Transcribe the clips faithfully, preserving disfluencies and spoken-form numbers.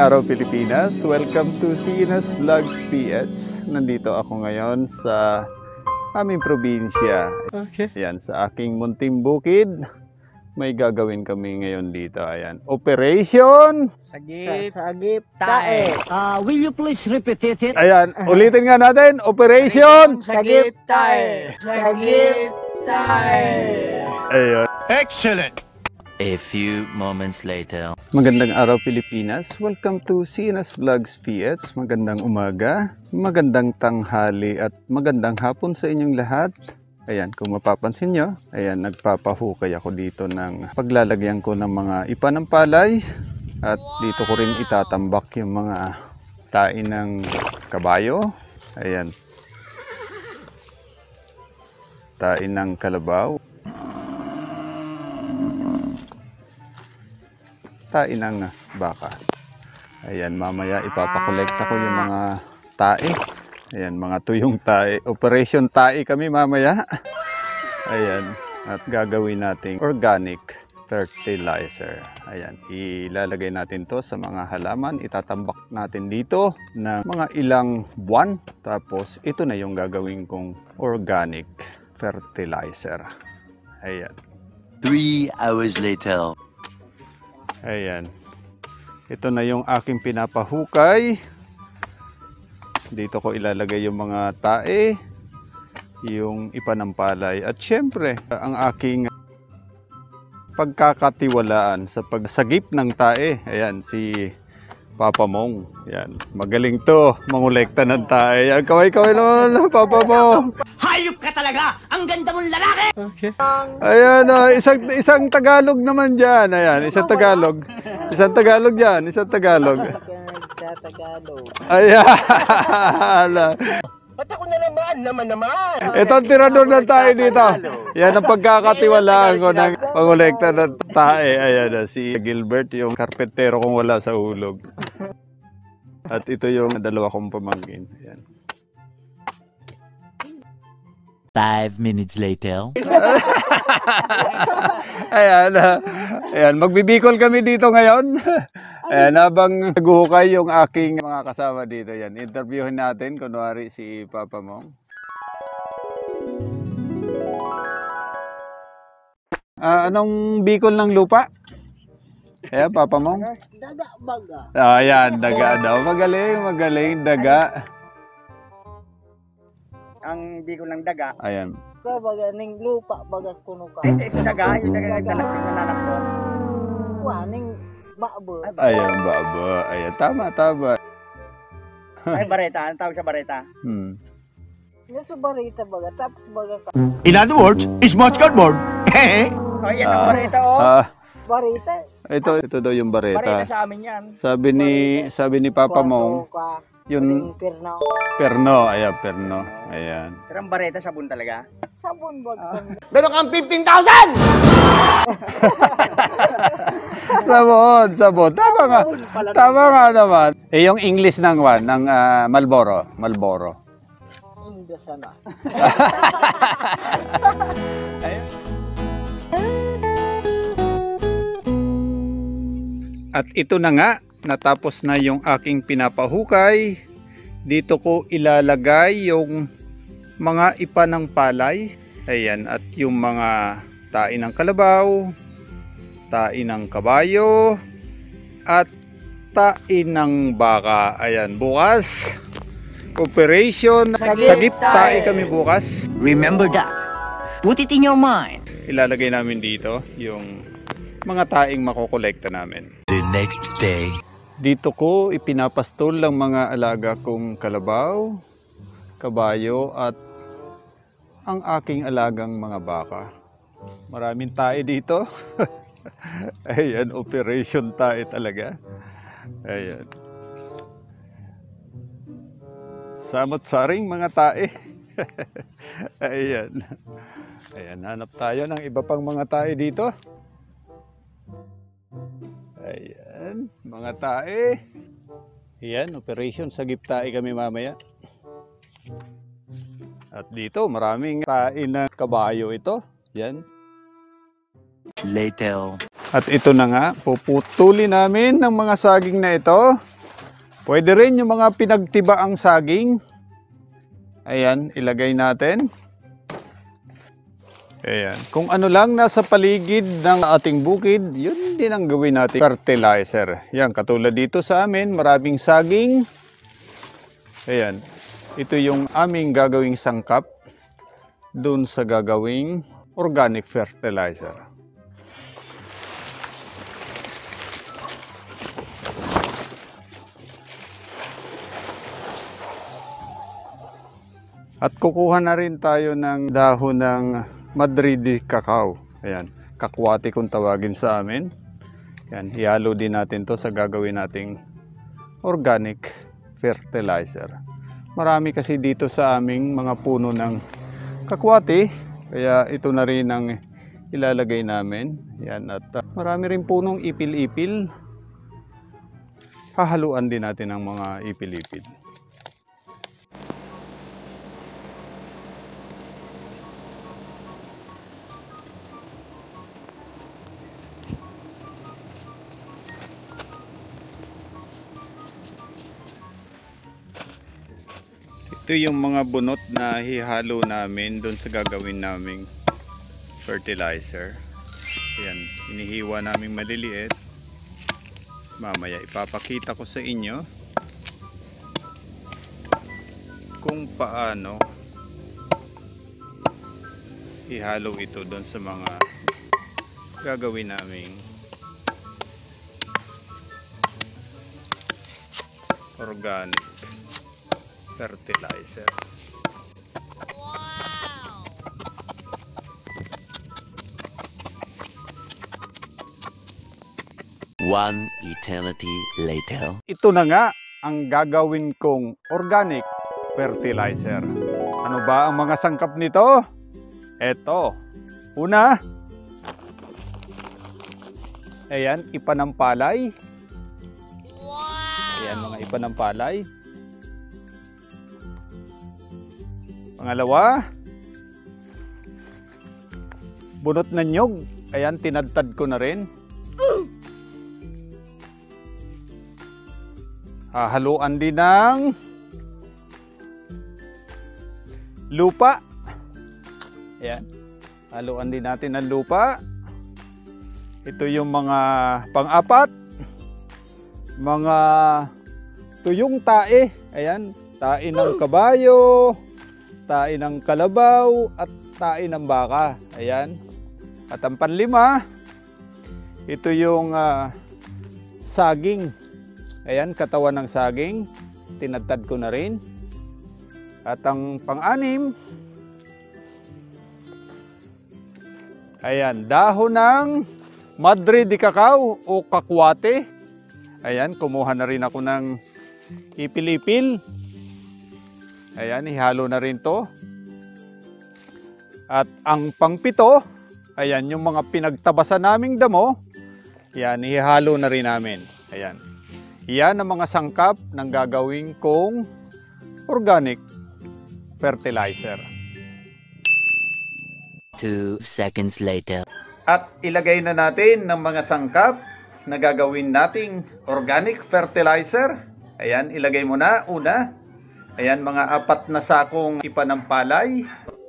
araw Pilipinas, welcome to Sinas Vlogs P H. Nandito ako ngayon sa aming probinsya. Okay. Ayan, sa aking munting bukid. May gagawin kami ngayon dito. Ayan, Operation Sagip Sagip Tae. Uh, will you please repeat it? Ayan, ulitin nga natin. Operation Sagip Tae. Sagip Tae. Ayun. Excellent. A few moments later. Magandang araw Pilipinas. Welcome to Sinas Vlogs P H. Magandang umaga, magandang tanghali at magandang hapon sa inyong lahat. Ayan, kung mapapansin nyo, ayan, nagpapahukay ako dito ng paglalagyan ko ng mga ipa ng palay. At dito ko rin itatambak yung mga tain ng kabayo. Ayan. Tain ng kalabaw. Tain ng baka. Ayan, mamaya ipapakolekta ko yung mga tae. Ayan, mga tuyong tae. Operation tae kami mamaya. Ayan, at gagawin nating organic fertilizer. Ayan, ilalagay natin to sa mga halaman. Itatambak natin dito ng mga ilang buwan. Tapos ito na yung gagawin kong organic fertilizer. Ayan. Three hours later. Ayan. Ito na yung aking pinapahukay. Dito ko ilalagay yung mga tae, yung ipa ng palay. At syempre, ang aking pagkakatiwalaan sa pagsagip ng tae. Ayan, si Papa Mong. Ayan, magaling to, mangolekta ng tae. Ayan, kaway-kaway naman, Papa Mong. Hayop ka talaga! Ang ganda mong lalaki! Okay. Ayan, oh, isang, isang Tagalog naman dyan. Ayan, isang Tagalog. Isang Tagalog dyan, isang Tagalog. Tagalog. Ayan. Ba't ako na naman? Naman naman! Ito ang tirador ng tae dito. Yan ang pagkakatiwalaan ko ng pangolekta ng tae. Ayan, si Gilbert, yung karpentero kong wala sa hulog. At ito yung dalawa kong pamangkin. Ayan. Five minutes later. Ayan, ayan, magbibikol kami dito ngayon. Ayan, habang naghuhukay yung aking mga kasama dito. Yan, interviewin natin, kunwari si Papa Mong. Ah, anong bikol ng lupa? Ayan, Papa Mong. Daga baga. Ah, ayan, daga daw. Magaling, magaling, daga. Ang bikol ng daga. Ayan. Baga ning lupa baga kuno ka. Eh, sa daga, yung daga ng talak ng nanak ko. Waning babo. Ayan, baba. Ayan, tama, tama. Ay, bareta. Ang tawag sa bareta. Hmm. Nasa barita baga tapos baga ka. In other words, it's much cardboard. Oh, yan ang bareta, oh. Ah, Barita. ito, ito daw yung Bareta bareta. sa amin yan. Sabi ni, sabi ni Papa Mong, yun, Perno. perno. Ayan, perno. Ayan. Pero ang bareta sabon talaga. Sabon baga. Meron kang fifteen thousand! Sabon, sabon. Tama nga. Tama nga naman. Eh, yung English ng one, ng ah, Marlboro. Marlboro. Hindi sana. At ito na nga, natapos na yung aking pinapahukay. Dito ko ilalagay yung mga ipa ng palay. Ayan, at yung mga tain ng kalabaw, tain ng kabayo, at tain ng baka. Ayan, bukas, Operation Sagip Tae kami bukas. Remember that. Put it in your mind. Ilalagay namin dito yung mga taing makokolekta namin. The next day. Dito ko ipinapastol ang mga alaga kong kalabaw, kabayo at ang aking alagang mga baka. Maraming tae dito. Ayan, operation tae talaga. Ayan. Samot-saring mga tae. Ayan. Ayan, hanap tayo ng iba pang mga tae dito. Ayan, mga tae. Ayan, operation Sagip Tae kami mamaya. At dito, maraming tae na kabayo ito. Yan. Later. At ito na nga, puputuli namin ng mga saging na ito. Pwede rin yung mga pinagtibaang saging. Ayan, ilagay natin. Ayan. Kung ano lang nasa paligid ng ating bukid, yun din ang gawin natin fertilizer. Yan, katulad dito sa amin, maraming saging. Ayan. Ito yung aming gagawing sangkap dun sa gagawing organic fertilizer. At kukuha na rin tayo ng dahon ng Madrid cacao. Ayan, kakwati kung tawagin sa amin. Ayan, ihalo din natin to sa gagawin nating organic fertilizer. Marami kasi dito sa aming mga puno ng kakwati, kaya ito na rin ang ilalagay namin. Ayan, at uh, marami rin punong ipil-ipil. Hahaluan din natin ang mga ipil-ipil. Ito yung mga bunot na hihalo namin doon sa gagawin naming fertilizer. Ayan, inihiwa namin maliliit. Mamaya ipapakita ko sa inyo kung paano ihalo ito doon sa mga gagawin naming organic fertilizer. One eternity later. Ito na nga ang gagawin kong organic fertilizer. Ano ba ang mga sangkap nito? Eto. Una, ayan, ipa ng palay. Ayan, mga ipa ng palay. Pangalawa, bunot na nyog. Ayan, tinadtad ko na rin. Hahaluan din ng lupa. Ayan, haluan din natin ng lupa. Ito yung mga pang-apat, mga tuyong tae. Ayan, tae ng kabayo, tae ng kalabaw, at tae ng baka. Ayan. At ang panlima, ito yung uh, saging. Ayan, katawan ng saging. Tinadtad ko na rin. At ang pang-anim, ayan, dahon ng Madrid cacao o kakwate. Ayan, kumuha na rin ako ng ipil-ipil. Ayan, ihalo na rin to. At ang pangpito, ayan, yung mga pinagtabasan naming damo, yan, ihalo na rin namin. Ayan. Yan ang mga sangkap ng gagawin kong organic fertilizer. Two seconds later. At ilagay na natin ng mga sangkap na gagawin nating organic fertilizer. Ayan, ilagay mo na. Una, ayan, mga apat na sakong ipa ng palay.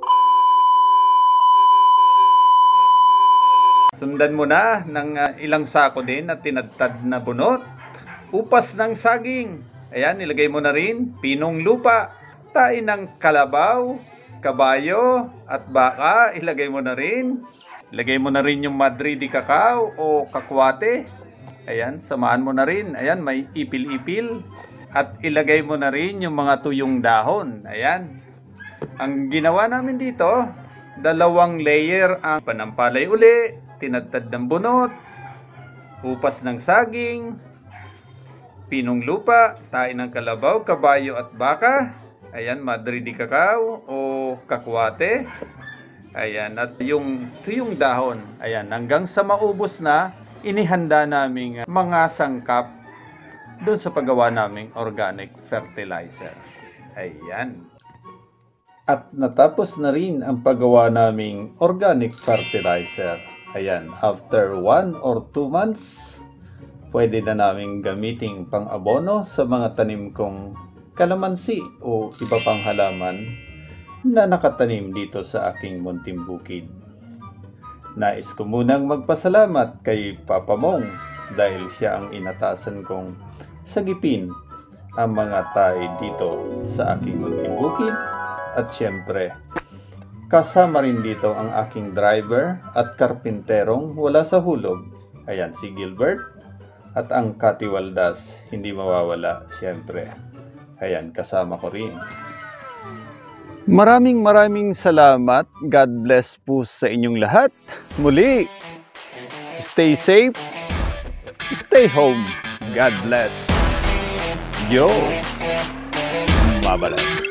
Sundan mo na ng uh, ilang sako din na tinadtad na bunot. Upas ng saging. Ayan, ilagay mo na rin. Pinong lupa. Tae ng kalabaw, kabayo, at baka. Ilagay mo na rin. Ilagay mo na rin yung Madrid cacao o kakwate. Ayan, samahan mo na rin. Ayan, may ipil-ipil. At ilagay mo na rin yung mga tuyong dahon. Ayan. Ang ginawa namin dito, dalawang layer ang panampalay uli, tinadtad ng bunot, upas ng saging, pinong lupa, tae ng kalabaw, kabayo at baka. Ayan, Madrid cacao o kakwate. Ayan, at yung tuyong dahon. Ayan, hanggang sa maubos na, inihanda naming mga sangkap doon sa paggawa naming organic fertilizer. Ayan. At natapos na rin ang paggawa naming organic fertilizer. Ayan, after one or two months, pwede na naming gamiting pang-abono sa mga tanim kong kalamansi o iba pang halaman na nakatanim dito sa aking munting bukid. Nais ko munang magpasalamat kay Papa Mong dahil siya ang inatasan kong sagipin ang mga tae dito sa aking munting bukid. At syempre, kasama rin dito ang aking driver at karpinterong wala sa hulog. Ayan, si Gilbert. At ang katiwaldas, hindi mawawala, syempre. Ayan, kasama ko rin. Maraming maraming salamat. God bless po sa inyong lahat. Muli, stay safe, stay home. God bless. Diyos mabalas.